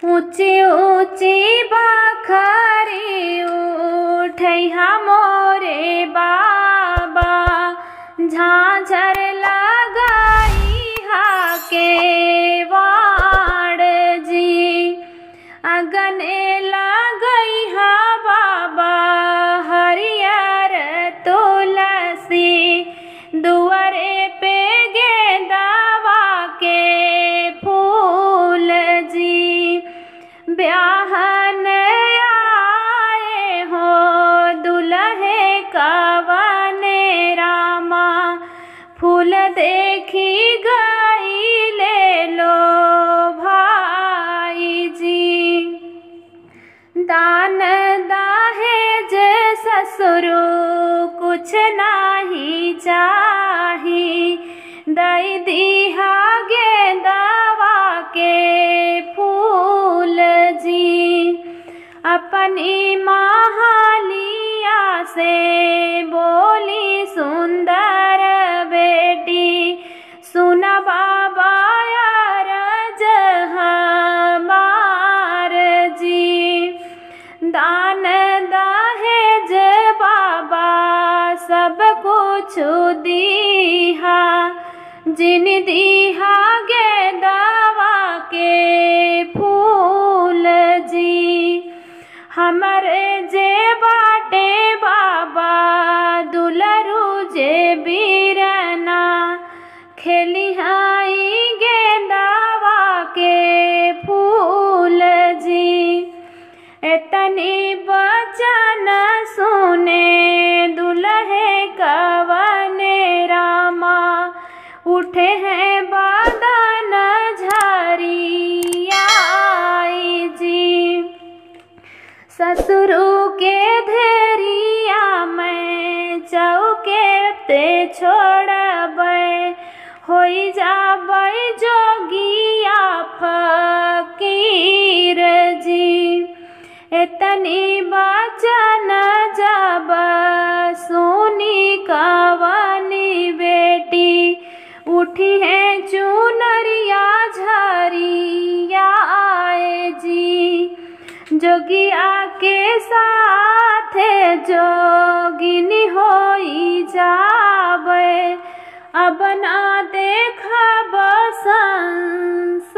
ऊंची ऊंची बखरी उठैहा मोरे बाबा, झांझर लगाई हा के वाड़ जी। अगने लगई हा बाबा हरियर तुलसी, दुआरे पे गेंदावा के फूल जी। ब्याहन आए हो दुल्हे कवने रामा, फूल देखी गई ले लो भाई जी। दान दहेज ससुरु कुछ नाही चाही, दई दीहा गेंदावा के फूल जी। अपनी महालिया से बोली सुंदर बेटी, सुन बाबा अरज हमार जी। दान दहेज बाबा सब कुछ दीहा, जिन दीहा गेंदावा के फूल जी। हमरे जे बाटे बाबा दुलरू जे बीरना, खेली हाई गेंदावा के फूल जी। इतनी बचन सुने दुल्हे कवने रामा, उठे हैं बदन झरिया जी। ससुरु के धेरिया में चौके ते छोड़बै, होई जाबै जोगिया फकीर जी। इतनी बचन जब सुनी कवनी बेटी, उठी है चुनरिया झरिया जी। जोगिया के साथ जोगिनी होई जाबे, अब ना देखब संसार